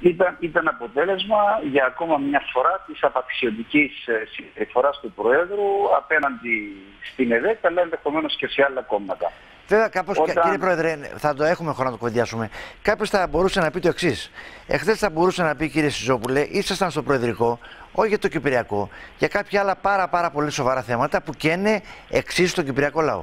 Ήταν αποτέλεσμα για ακόμα μια φορά της απαξιωτικής συμπεριφοράς του Προέδρου απέναντι στην ΕΔΕΚ, αλλά ενδεχομένως και σε άλλα κόμματα. Βέβαια, κάπως, κύριε Πρόεδρε, θα το έχουμε χρόνο να το κουβεντιάσουμε. Κάποιος θα μπορούσε να πει το εξής. Εχθές θα μπορούσε να πει, κύριε Συζόπουλε, ήσασταν στο Προεδρικό, όχι για το Κυπριακό, για κάποια άλλα πάρα πολύ σοβαρά θέματα που καίνε εξίσου τον Κυπριακό λαό.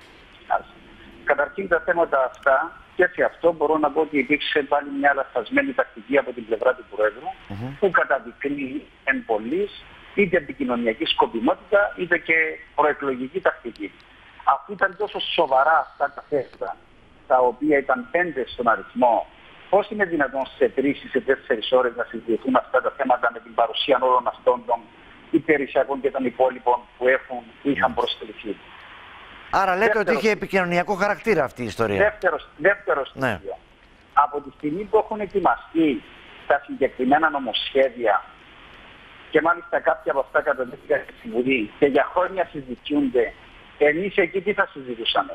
Καταρχήν τα θέματα αυτά, και σε αυτό μπορώ να πω ότι υπήρξε πάλι μια λαθασμένη τακτική από την πλευρά του Προέδρου, που καταδεικνύει εν πολλοίς είτε επικοινωνιακή σκοπιμότητα είτε και προεκλογική τακτική. Αφού ήταν τόσο σοβαρά αυτά τα θέματα, τα οποία ήταν 5 στον αριθμό, πώς είναι δυνατόν σε 3 ή σε 4 ώρες να συζητηθούν αυτά τα θέματα με την παρουσία όλων αυτών των υπηρεσιακών και των υπόλοιπων που είχαν προσκληθεί? Άρα λέτε ότι είχε επικοινωνιακό χαρακτήρα αυτή η ιστορία. Δεύτερο στοιχείο. Από τη στιγμή που έχουν ετοιμαστεί τα συγκεκριμένα νομοσχέδια και μάλιστα κάποια από αυτά καταδείχθηκαν στη Βουλή και για χρόνια συζητιούνται, εμείς εκεί τι θα συζητούσαμε?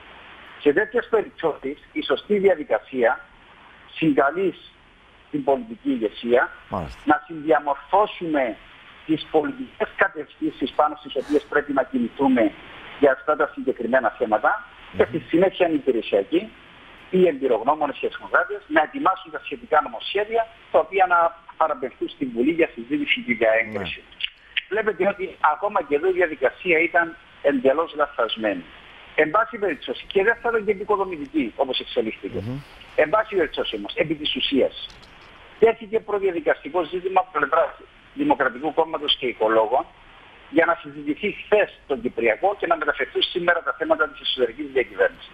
Σε τέτοιες περιπτώσεις η σωστή διαδικασία συγκαλεί την πολιτική ηγεσία να συνδιαμορφώσουμε τις πολιτικές κατευθύνσεις πάνω στις οποίες πρέπει να κινηθούμε για αυτά τα συγκεκριμένα θέματα και στη συνέχεια οι υπηρεσιακοί, οι εμπειρογνώμονες και οι εθνοκράτες να ετοιμάσουν τα σχετικά νομοσχέδια τα οποία να παραπευθούν στην Βουλή για συζήτηση και για έγκριση. Βλέπετε ότι ακόμα και εδώ η διαδικασία ήταν εντελώς λαθασμένη. Εν πάση περιπτώσει, και δεν θα ήταν και επικοδομητική όπως εξελίχθηκε. Εν πάση περιπτώσει όμως, επί της ουσίας, τέθηκε προδιαδικαστικό ζήτημα από πλευράς Δημοκρατικού Κόμματος και Οικολόγων για να συζητηθεί χθες τον Κυπριακό και να μεταφερθούν σήμερα τα θέματα της εσωτερικής διακυβέρνησης.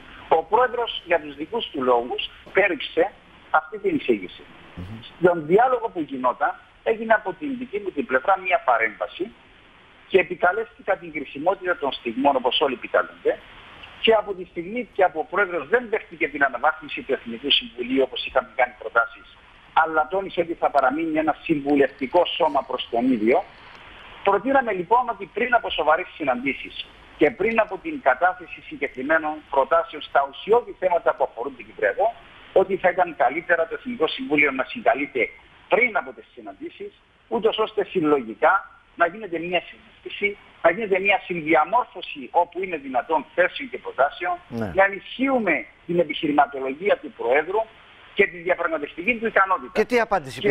Ο Πρόεδρος για τους δικούς του λόγους πέριξε αυτή την εισήγηση. Στον διάλογο που γινόταν έγινε από την δική μου την πλευρά μια παρέμβαση και επικαλέστηκα την κρισιμότητα των στιγμών όπως όλοι επικαλούνται και από τη στιγμή και από ο Πρόεδρος δεν δέχτηκε την αναβάθμιση του Εθνικού Συμβουλίου όπως είχαμε κάνει προτάσεις, αλλά τόνισε ότι θα παραμείνει ένα συμβουλευτικό σώμα προς τον ίδιο. Προτείναμε λοιπόν ότι πριν από σοβαρές συναντήσεις και πριν από την κατάθεση συγκεκριμένων προτάσεων στα ουσιώδη θέματα που αφορούν την Κυπριακό, ότι θα ήταν καλύτερα το Εθνικό Συμβούλιο να συγκαλείται πριν από τις συναντήσεις, ούτως ώστε συλλογικά να γίνεται μια συζήτηση, να γίνεται μια συνδιαμόρφωση όπου είναι δυνατόν θέσεων και προτάσεων, να ενισχύουμε την επιχειρηματολογία του Προέδρου και τη διαπραγματευτική του ικανότητα. Και τι απάντηση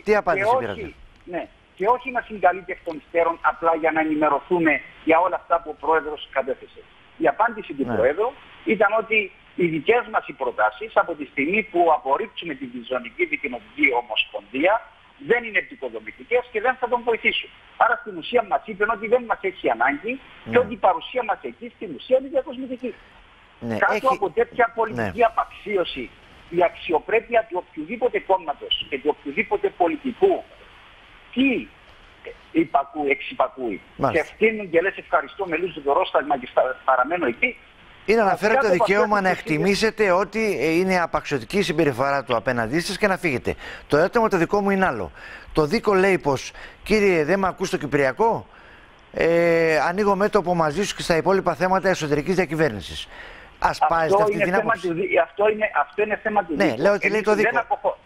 πήρατε? Και όχι να συγκαλείται εκ των υστέρων απλά για να ενημερωθούμε για όλα αυτά που ο Πρόεδρος κατέθεσε. Η απάντηση του Προέδρου ήταν ότι οι δικές μας οι προτάσεις από τη στιγμή που απορρίψουμε την Διζωνική Δικοινοτική Ομοσπονδία δεν είναι επικοδομητικές και δεν θα τον βοηθήσουν. Άρα στην ουσία μας είπε ότι δεν μας έχει ανάγκη και ότι η παρουσία μας εκεί στην ουσία είναι διακοσμητική. Κάτω από τέτοια πολιτική απαξίωση, η αξιοπρέπεια του οποιοδήποτε κόμματος και του οποιοδήποτε πολιτικού τι εξυπακούει. Και ευθύνουν και λες ευχαριστώ με λούζο το ρόσταγμα και παραμένω εκεί. Είναι να φέρετε το δικαίωμα να εκτιμήσετε ότι είναι απαξιωτική η συμπεριφορά του απέναντί σας και να φύγετε. Το ερώτημα το δικό μου είναι άλλο. Το δίκο λέει πως, κύριε, δεν με ακούς στο Κυπριακό, ανοίγω μέτωπο μαζί σου και στα υπόλοιπα θέματα εσωτερικής διακυβέρνησης. Ας πάρετε αυτή την άποψη. Αυτό είναι θέμα του δίκου. Ναι, λέω ότι λέει το δίκο.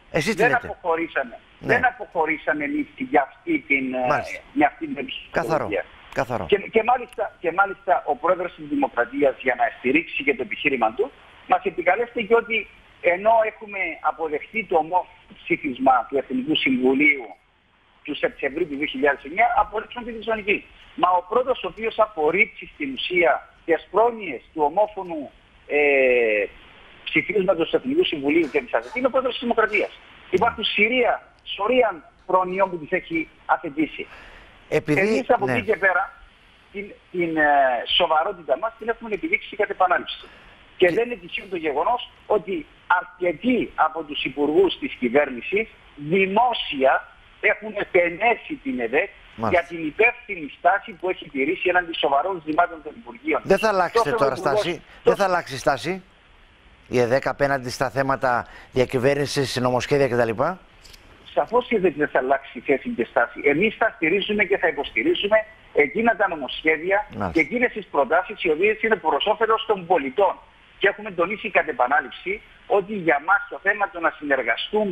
Δεν αποχωρήσαμε εμείς για αυτή την επιστημολογία. Καθαρό. Και μάλιστα ο Πρόεδρος της Δημοκρατίας για να στηρίξει και το επιχείρημα του μας επικαλέστηκε ότι ενώ έχουμε αποδεχτεί το ομόφωνο ψήφισμα του Εθνικού Συμβουλίου του Σεπτεμβρίου του 2009, απορρίψαν τη Διζωνική. Μα ο πρώτος ο οποίος απορρίψει στην ουσία τις πρόνοιες του ομόφωνου ψηφίσματος του Εθνικού Συμβουλίου και της ΑΔΕ είναι ο Πρόεδρος της Δημοκρατίας. Υπάρχουν σωρία πρόνοιων που τις έχει αθετήσει. Εμείς από εκεί και πέρα την σοβαρότητα μας την έχουμε επιδείξει κατ' επανάληψη. Και δεν είναι τυχαίο το γεγονός ότι αρκετοί από τους υπουργούς της κυβέρνησης δημόσια έχουν επενέσει την ΕΔΕΚ για την υπεύθυνη στάση που έχει τηρήσει έναντι σοβαρών ζητημάτων των Υπουργείων. Δεν θα αλλάξετε τώρα στάση. Δεν θα αλλάξει στάση η ΕΔΕΚ απέναντι στα θέματα διακυβέρνησης, νομοσχέδια κτλ. Σαφώς και δεν θα αλλάξει θέση και στάση. Εμείς θα στηρίζουμε και θα υποστηρίζουμε εκείνα τα νομοσχέδια και εκείνες τις προτάσεις οι οποίες είναι προς όφελος των πολιτών. Και έχουμε τονίσει κατ' επανάληψη ότι για μας το θέμα το να συνεργαστούμε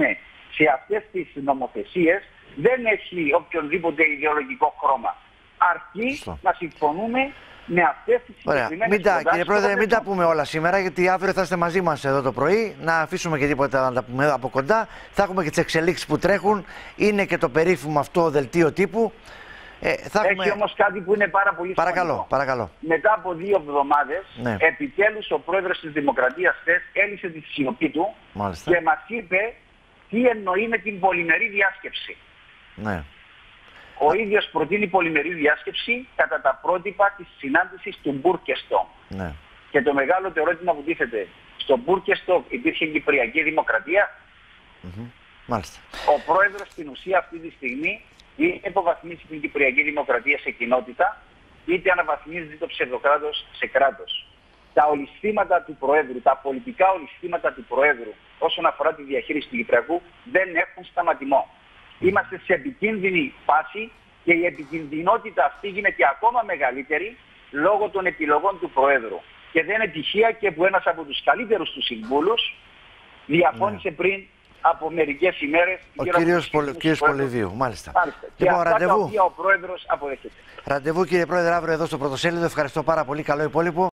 σε αυτές τις νομοθεσίες δεν έχει οποιονδήποτε ιδεολογικό χρώμα. Αρκεί να συμφωνούμε με αυτές τις συγκεκριμένες προτάσεις. Κύριε Πρόεδρε, μην τα πούμε όλα σήμερα, γιατί αύριο θα είστε μαζί μας εδώ το πρωί. Να αφήσουμε και τίποτα να τα πούμε από κοντά. Θα έχουμε και τις εξελίξεις που τρέχουν. Είναι και το περίφημο αυτό δελτίο τύπου. Έχει όμως κάτι που είναι πάρα πολύ σημαντικό. Παρακαλώ. Μετά από 2 εβδομάδες, επιτέλους ο πρόεδρος της Δημοκρατίας έλυσε τη σιωπή του και μας είπε τι εννοεί με την πολυμερή διάσκεψη. Ναι. Ο ίδιος προτείνει πολυμερή διάσκεψη κατά τα πρότυπα της συνάντησης του Μπούρκεστοκ. Ναι. Και το μεγάλο ερώτημα που τίθεται, στο Μπούρκεστοκ υπήρχε Κυπριακή Δημοκρατία. Μάλιστα. Ο πρόεδρος στην ουσία αυτή τη στιγμή είτε υποβαθμίσει την Κυπριακή Δημοκρατία σε κοινότητα, είτε αναβαθμίζει το ψευδοκράτος σε κράτος. Τα ολισθήματα του Προέδρου, τα πολιτικά ολισθήματα του Προέδρου όσον αφορά τη διαχείριση του Κυπριακού δεν έχουν σταματημό. Είμαστε σε επικίνδυνη φάση και η επικινδυνότητα αυτή γίνεται ακόμα μεγαλύτερη λόγω των επιλογών του Προέδρου. Και δεν είναι τυχαία και που ένας από τους καλύτερους του συμβούλους διαφώνησε πριν από μερικές ημέρες. Ο κύριος Πολυδίου, μάλιστα. Και αυτά τα οποία ο Πρόεδρος αποδέχεται. Ραντεβού κύριε Πρόεδρε αύριο εδώ στο Πρωτοσέλιδο. Ευχαριστώ πάρα πολύ. Καλό υπόλοιπο.